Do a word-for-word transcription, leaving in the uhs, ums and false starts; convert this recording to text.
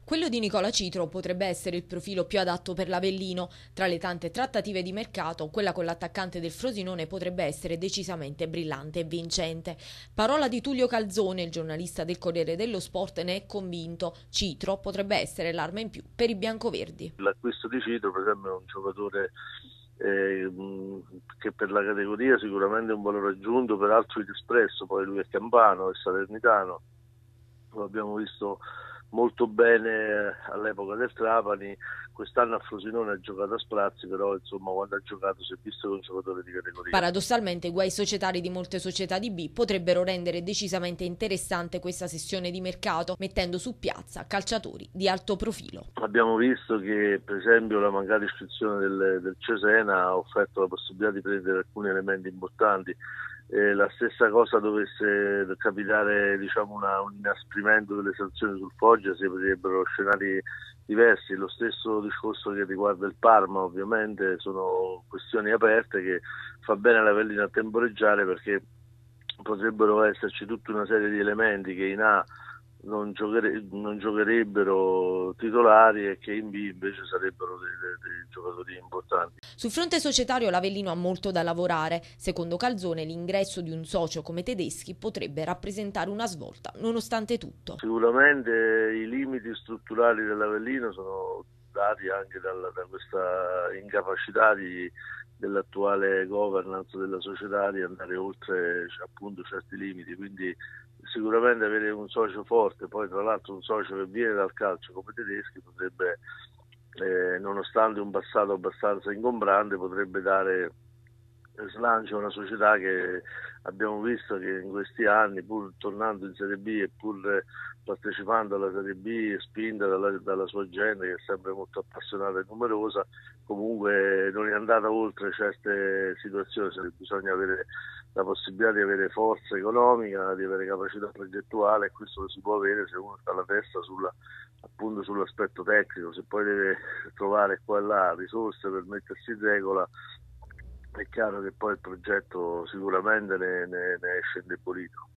Quello di Nicola Citro potrebbe essere il profilo più adatto per l'Avellino. Tra le tante trattative di mercato, quella con l'attaccante del Frosinone potrebbe essere decisamente brillante e vincente. Parola di Tullio Calzone, il giornalista del Corriere dello Sport, ne è convinto. Citro potrebbe essere l'arma in più per i biancoverdi. L'acquisto di Citro, per esempio, è un giocatore eh, che per la categoria sicuramente è un valore aggiunto, peraltro inespresso. Poi lui è campano, è salernitano, lo abbiamo visto molto bene all'epoca del Trapani. Quest'anno a Frosinone ha giocato a sprazzi, però insomma quando ha giocato si è visto che è un giocatore di categoria. Paradossalmente i guai societari di molte società di B potrebbero rendere decisamente interessante questa sessione di mercato, mettendo su piazza calciatori di alto profilo. Abbiamo visto che per esempio la mancata iscrizione del, del Cesena ha offerto la possibilità di prendere alcuni elementi importanti. Eh, la stessa cosa dovesse capitare, diciamo, una, un inasprimento delle sanzioni sul Foggia, si aprirebbero scenari diversi. Lo stesso discorso che riguarda il Parma, ovviamente sono questioni aperte che fa bene l'Avellino a temporeggiare, perché potrebbero esserci tutta una serie di elementi che in A non, giochere, non giocherebbero titolari e che in B invece sarebbero dei, dei, dei giocatori importanti. Sul fronte societario l'Avellino ha molto da lavorare. Secondo Calzone l'ingresso di un socio come Tedeschi potrebbe rappresentare una svolta, nonostante tutto. Sicuramente i limiti strutturali dell'Avellino sono dati anche dalla, da questa incapacità di, dell'attuale governance della società di andare oltre, cioè, appunto, certi limiti, quindi sicuramente avere un socio forte, poi tra l'altro un socio che viene dal calcio come Tedeschi potrebbe, eh, nonostante un passato abbastanza ingombrante, potrebbe dare slancio a una società che abbiamo visto che in questi anni, pur tornando in Serie B e pur partecipando alla Serie B, spinta dalla, dalla sua gente che è sempre molto appassionata e numerosa, comunque non è andata oltre certe situazioni. Bisogna avere la possibilità di avere forza economica, di avere capacità progettuale, e questo lo si può avere se uno sta la testa sulla, appunto sull'aspetto tecnico. Se poi deve trovare qua e là risorse per mettersi in regola, è chiaro che poi il progetto sicuramente ne, ne, ne esce indebolito.